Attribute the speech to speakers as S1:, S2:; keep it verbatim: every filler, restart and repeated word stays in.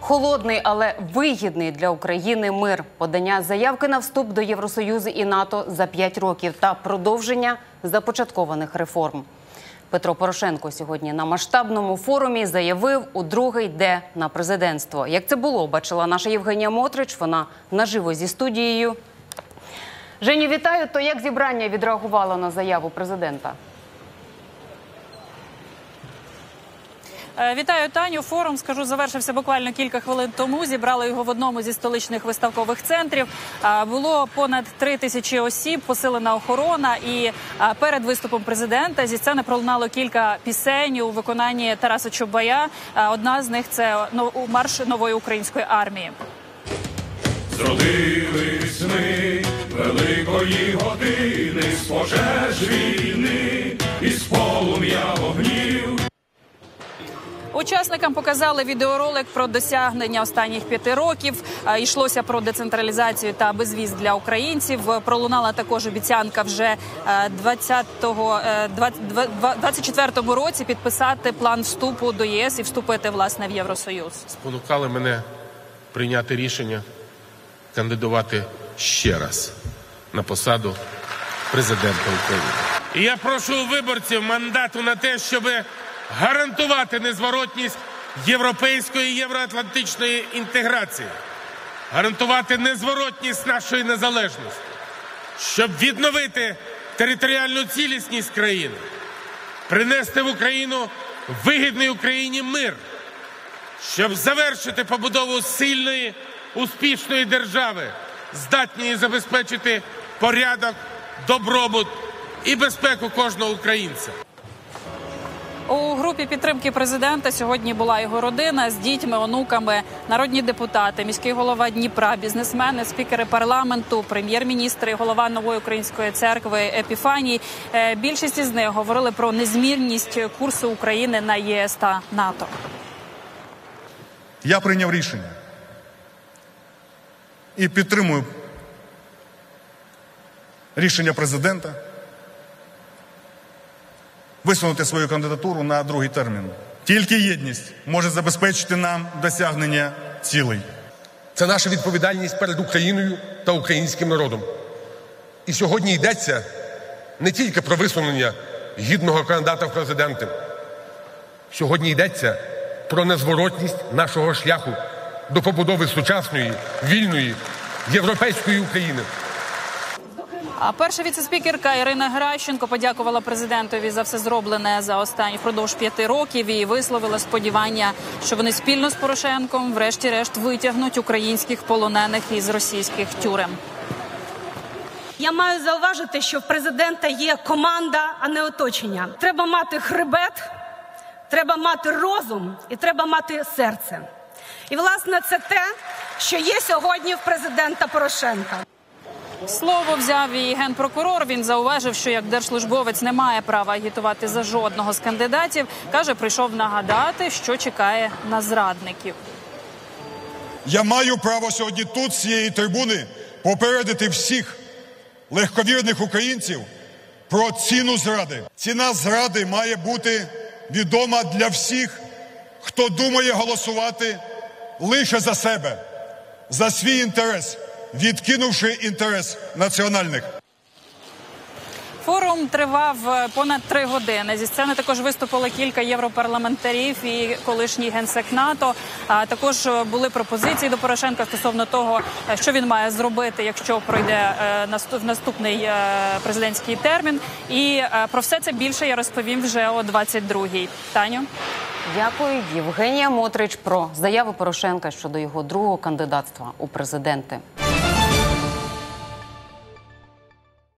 S1: Холодний, але вигідний для України мир. Подання заявки на вступ до Євросоюзу і НАТО за п'ять років та продовження започаткованих реформ. Петро Порошенко сьогодні на масштабному форумі заявив, удруге йде на президентство. Як це було, бачила наша Євгенія Мотрич, вона наживо зі студією. Женю, вітаю. То як зібрання відреагувало на заяву президента?
S2: Вітаю, Таню. Форум, скажу, завершився буквально кілька хвилин тому. Зібрали його в одному зі столичних виставкових центрів. Було понад три тисячі осіб, посилена охорона. І перед виступом президента зі сцени пролунало кілька пісень у виконанні Тараса Чубая. Одна з них – це марш нової української армії.
S3: Зродились ми великої години, з пожеж війни і з полум'я вогнів.
S2: Учасникам показали відеоролик про досягнення останніх п'яти років. Йшлося про децентралізацію та безвіз для українців. Пролунала також обіцянка вже двадцятого, двадцять четвертому році підписати план вступу до ЄС і вступити, власне, в Євросоюз.
S4: Спонукали мене прийняти рішення кандидувати ще раз на посаду президента України. І я прошу виборців мандату на те, щоб гарантувати незворотність європейської і євроатлантичної інтеграції, гарантувати незворотність нашої незалежності, щоб відновити територіальну цілісність країни, принести в Україну вигідний Україні мир, щоб завершити побудову сильної, успішної держави, здатної забезпечити порядок, добробут і безпеку кожного українця.
S2: У групі підтримки президента сьогодні була його родина з дітьми, онуками, народні депутати, міський голова Дніпра, бізнесмени, спікери парламенту, прем'єр-міністри, голова Нової Української церкви Епіфаній. Більшість із них говорили про незмінність курсу України на ЄС та НАТО.
S5: Я прийняв рішення і підтримую рішення президента висунути свою кандидатуру на другий термін. Тільки єдність може забезпечити нам досягнення цілей.
S6: Це наша відповідальність перед Україною та українським народом. І сьогодні йдеться не тільки про висунення гідного кандидата в президенти. Сьогодні йдеться про незворотність нашого шляху до побудови сучасної, вільної, європейської України.
S2: А перша віце-спікерка Ірина Геращенко подякувала президентові за все зроблене за останні впродовж п'яти років і висловила сподівання, що вони спільно з Порошенком врешті-решт витягнуть українських полонених із російських тюрем.
S7: Я маю зауважити, що в президента є команда, а не оточення. Треба мати хребет, треба мати розум і треба мати серце. І, власне, це те, що є сьогодні в президента Порошенка.
S2: Слово взяв і генпрокурор. Він зауважив, що як держслужбовець не має права агітувати за жодного з кандидатів. Каже, прийшов нагадати, що чекає на зрадників.
S8: Я маю право сьогодні тут, з цієї трибуни, попередити всіх легковірних українців про ціну зради. Ціна зради має бути відома для всіх, хто думає голосувати лише за себе, за свій інтерес, відкинувши інтерес національних.
S2: Форум тривав понад три години. Зі сцени також виступили кілька європарламентарів і колишній генсек НАТО. А також були пропозиції до Порошенка стосовно того, що він має зробити, якщо пройде наступний президентський термін. І про все це більше я розповім вже о двадцять другій. Таню?
S1: Дякую. Євгенія Мотрич про заяву Порошенка щодо його другого кандидатства у президенти.